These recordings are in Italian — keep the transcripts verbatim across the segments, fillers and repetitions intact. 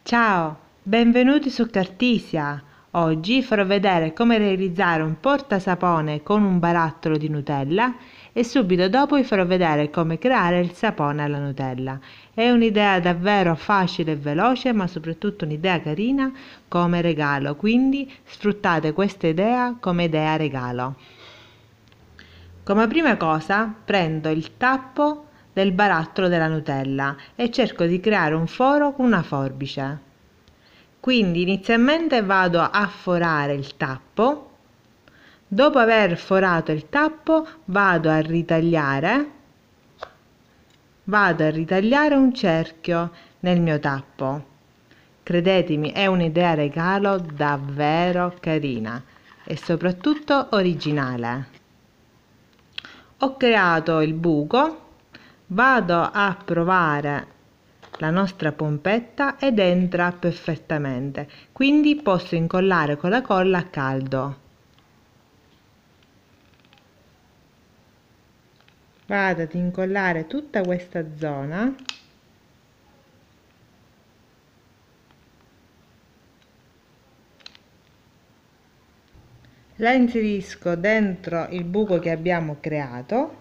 Ciao, benvenuti su Cartisia. Oggi farò vedere come realizzare un portasapone con un barattolo di Nutella e subito dopo vi farò vedere come creare il sapone alla Nutella. È un'idea davvero facile e veloce, ma soprattutto un'idea carina come regalo, quindi sfruttate questa idea come idea regalo. Come prima cosa prendo il tappo del barattolo della Nutella e cerco di creare un foro con una forbice. Quindi inizialmente vado a forare il tappo, dopo aver forato il tappo vado a ritagliare, vado a ritagliare un cerchio nel mio tappo. Credetemi, è un'idea regalo davvero carina e soprattutto originale. Ho creato il buco, vado a provare la nostra pompetta ed entra perfettamente, quindi posso incollare con la colla a caldo. Vado ad incollare tutta questa zona. La inserisco dentro il buco che abbiamo creato.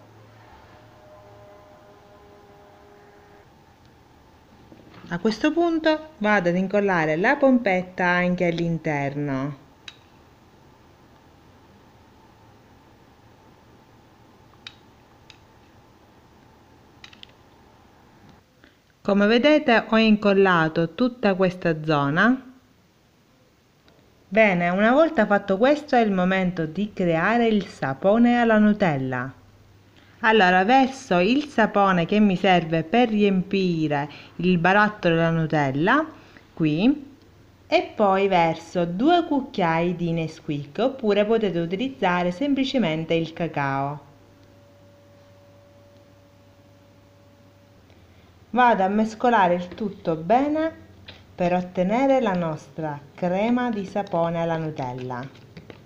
A questo punto vado ad incollare la pompetta anche all'interno. Come vedete ho incollato tutta questa zona. Bene, una volta fatto questo è il momento di creare il sapone alla Nutella. Allora verso il sapone che mi serve per riempire il barattolo della Nutella qui e poi verso due cucchiai di Nesquik, oppure potete utilizzare semplicemente il cacao. Vado a mescolare il tutto bene per ottenere la nostra crema di sapone alla Nutella.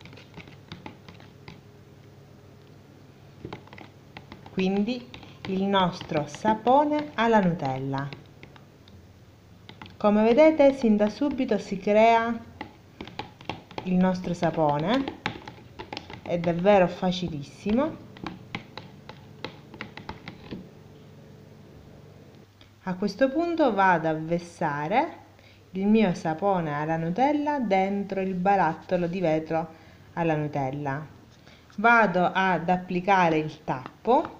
Quindi il nostro sapone alla Nutella. Come vedete sin da subito si crea il nostro sapone, è davvero facilissimo. A questo punto vado a versare il mio sapone alla Nutella dentro il barattolo di vetro alla Nutella. Vado ad applicare il tappo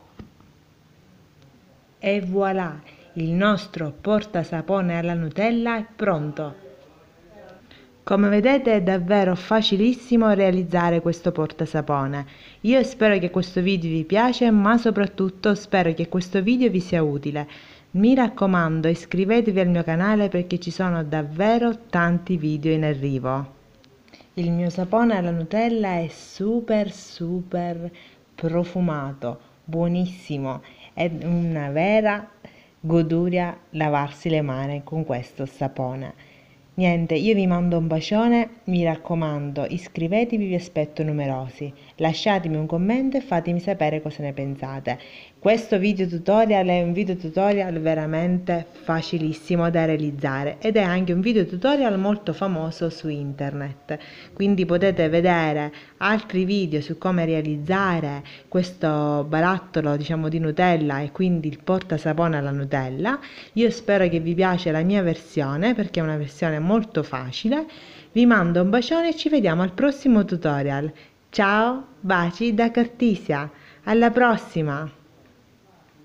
e voilà, il nostro portasapone alla Nutella è pronto. Come vedete è davvero facilissimo realizzare questo portasapone. Io spero che questo video vi piace, ma soprattutto spero che questo video vi sia utile. Mi raccomando, iscrivetevi al mio canale perché ci sono davvero tanti video in arrivo. Il mio sapone alla Nutella è super super profumato, buonissimo, è una vera goduria lavarsi le mani con questo sapone. Niente, io vi mando un bacione, mi raccomando, iscrivetevi, vi aspetto numerosi, lasciatemi un commento e fatemi sapere cosa ne pensate. Questo video tutorial è un video tutorial veramente facilissimo da realizzare ed è anche un video tutorial molto famoso su internet, quindi potete vedere altri video su come realizzare questo barattolo, diciamo, di Nutella e quindi il portasapone alla Nutella. Io spero che vi piace la mia versione perché è una versione molto facile. Vi mando un bacione e ci vediamo al prossimo tutorial. Ciao, baci da Cartisia, alla prossima!